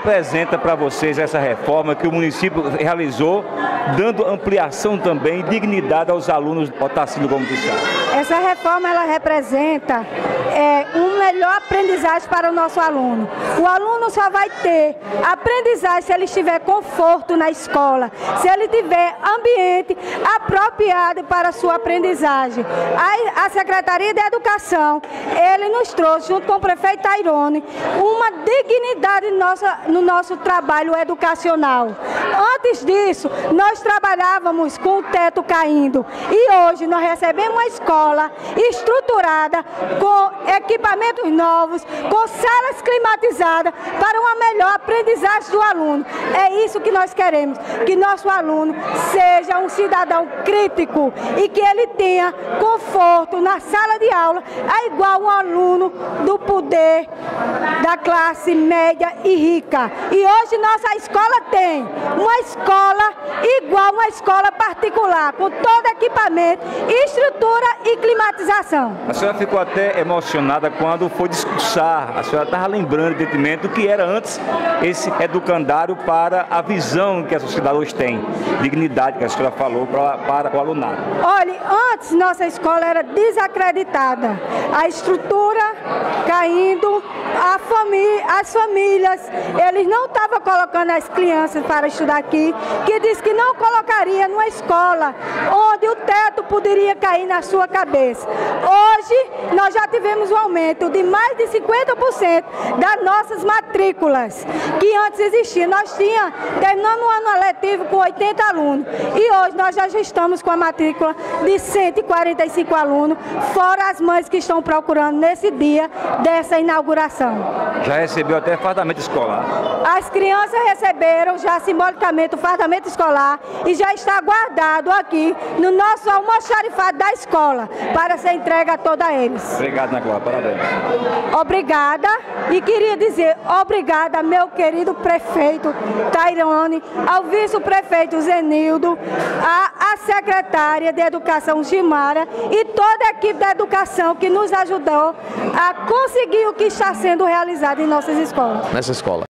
representa para vocês essa reforma que o município realizou, dando ampliação também e dignidade aos alunos do Otacílio Gomes de Sá? Essa reforma ela representa uma melhor aprendizagem para o nosso aluno. O aluno só vai ter aprendizagem se ele tiver conforto na escola, se ele tiver ambiente apropriado para a sua aprendizagem. A Secretaria de Educação, ele nos trouxe, junto com o prefeito Tairone, uma dignidade no nosso trabalho educacional. Antes disso, nós trabalhávamos com o teto caindo e hoje nós recebemos uma escola estruturada, com equipamentos novos, com salas climatizadas para uma melhor aprendizagem do aluno. É isso que nós queremos, que nosso aluno seja um cidadão crítico e que ele tenha conforto na sala de aula, igual um aluno do poder da classe média e rica. E hoje nossa escola tem uma escola igual uma escola particular, com todo equipamento, estrutura e climatização. A senhora ficou até emocionada quando foi discursar. A senhora estava lembrando, evidentemente, do que era antes esse educandário para a visão que a sociedade hoje tem, dignidade que a senhora falou para o alunado. Olha, antes nossa escola era desacreditada, a estrutura caindo, as famílias, eles não estavam colocando as crianças para estudar aqui, que diz que não colocaria numa escola onde o teto poderia cair na sua cabeça. Hoje nós já tivemos um aumento de mais de 50% das nossas matrículas, que antes existia. Nós tínhamos, terminando o ano letivo com 80 alunos, e hoje nós já estamos com a matrícula de 145 alunos, fora as mães que estão procurando nesse dia dessa inauguração. Já recebeu até fardamento escolar? As crianças receberam já simbolicamente o fardamento escolar e já está guardado aqui no nosso almoxarifado da escola para ser entregue a todos eles. Obrigado, Ana Cláudia, parabéns. Obrigada, e queria dizer obrigada, meu querido prefeito Tairone, ao vice-prefeito Zenildo, à secretária de Educação Gilmara e toda a equipe da educação que nos ajudou a conseguir o que está sendo realizado em nossas escolas. Nessa escola.